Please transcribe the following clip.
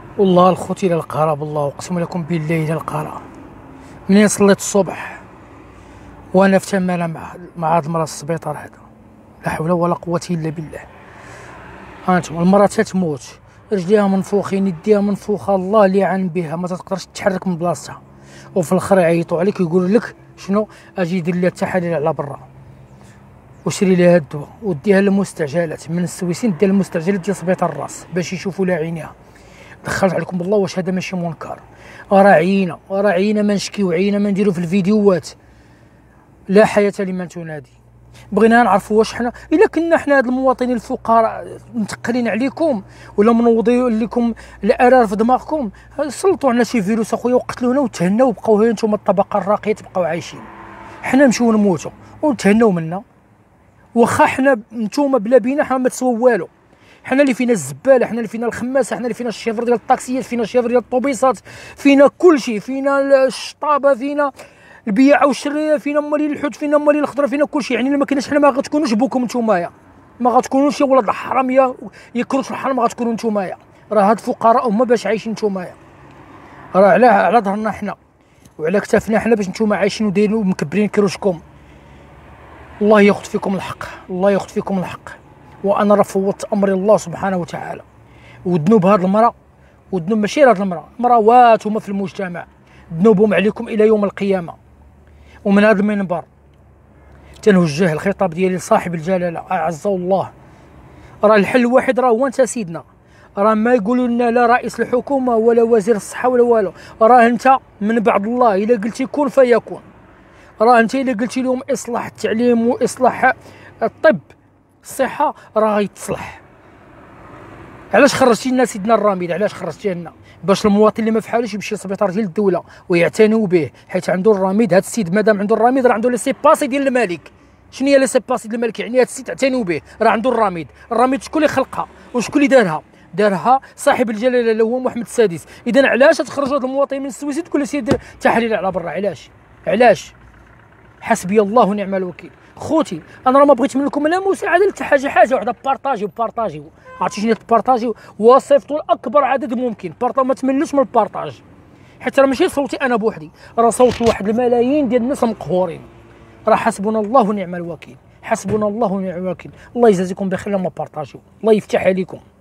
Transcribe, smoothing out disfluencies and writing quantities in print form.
والله الخوتي الى القهرة، بالله اقسم لكم بالله الى القهرة. منين صليت الصبح وانا في تمانة مع هاد المرا السبيطار هذا، لا حول ولا قوة الا بالله. هانتم المرا تتموت، رجليها منفوخين، يديها منفوخة، الله اللي يعان بها، ما تقدرش تتحرك من بلاصتها. وفي الاخر يعيطوا عليك يقولوا لك شنو، اجي دير لها التحاليل على برا وشري لها الدواء وديها للمستعجلات من السويسين، ديها للمستعجلات ديال سبيطار الراس باش يشوفوا لها عينيها. دخلت عليكم بالله واش هذا ماشي منكر؟ راه عيينا، راه عيينا ما نشكيو، عيينا ما نديرو في الفيديوهات. لا حياة لمن تنادي. بغينا نعرفوا واش حنا الا كنا حنا هاد المواطنين الفقراء متقلين عليكم ولا منوضين لكم الارار في دماغكم، سلطوا علينا شي فيروس اخويا وقتلونا وتهناو وبقاو هي نتوما الطبقه الراقيه تبقاو عايشين. حنا نمشيو نموتوا وتهناو منا، واخا حنا نتوما بلا بينا حنا ما تسووا والو. حنا اللي فينا الزباله، حنا اللي فينا الخماسه، حنا اللي فينا الشيفر ديال الطاكسيات، فينا الشيفر ديال الطوبيسات، فينا كل شيء، فينا الشطابه، فينا البياعه والشريه، فينا مالين الحوت، فينا مالين الخضره، فينا كل شيء. يعني الا ما كناش حنا ما غتكونوش بوكم نتومايا، ما غتكونوش شي ولاد الحراميه يكروش في الحرام، ما غتكونوا نتومايا. راه هاد الفقراء هما باش عايشين نتومايا، راه على ظهرنا حنا وعلى كتافنا حنا باش نتوما عايشين ودايرين ومكبرين كروشكم. الله ياخذ فيكم الحق، الله ياخذ فيكم الحق. وانا راه فوضت امري الله سبحانه وتعالى، وذنوب هذه المراه، وذنوب ماشي هذه المراه، المراوات هما في المجتمع ذنوبهم عليكم الى يوم القيامه. ومن هذا المنبر تنوجه الخطاب ديالي لصاحب الجلاله اعزه الله، راه الحل الوحيد راه هو انت سيدنا. راه ما يقولوا لنا لا رئيس الحكومه ولا وزير الصحه ولا والو، راه انت من بعد الله. الا قلتي كن فيكون. راه انت الا قلتي لهم اصلاح التعليم واصلاح الطب الصحه راه يتصلح. علاش خرجتي لنا سيدنا الرامد؟ علاش خرجتي لنا؟ باش المواطن اللي ما فحالوش يمشي للسبيطار ديال الدوله ويعتنيو به، حيت عنده الرامد. هذا السيد مادام عنده الرامد راه عنده لي سي باسي ديال الملك. شنو هي لي سي باسي ديال الملك؟ يعني هذا السيد اعتنيو به، راه عنده الرامد. الرامد شكون اللي خلقها وشكون اللي دارها؟ دارها صاحب الجلاله اللي هو محمد السادس. اذا علاش تخرجوا هذا المواطن من السويس تقول له سير دير تحاليل على برا؟ علاش؟ حسبي الله ونعم الوكيل. خوتي انا راه ما بغيت منكم لا مساعده حتى حاجه وحده، بارطاجيو. عرفتي شنو تبارطاجيو؟ وصيفطوا لاكبر عدد ممكن. ما تملوش من البارطاج، حيت راه ماشي صوتي انا بوحدي، راه صوت واحد الملايين ديال الناس مقهورين. راه حسبنا الله ونعم الوكيل، حسبنا الله ونعم الوكيل. الله يجازيكم بخير لما بارطاجيو، الله يفتح عليكم.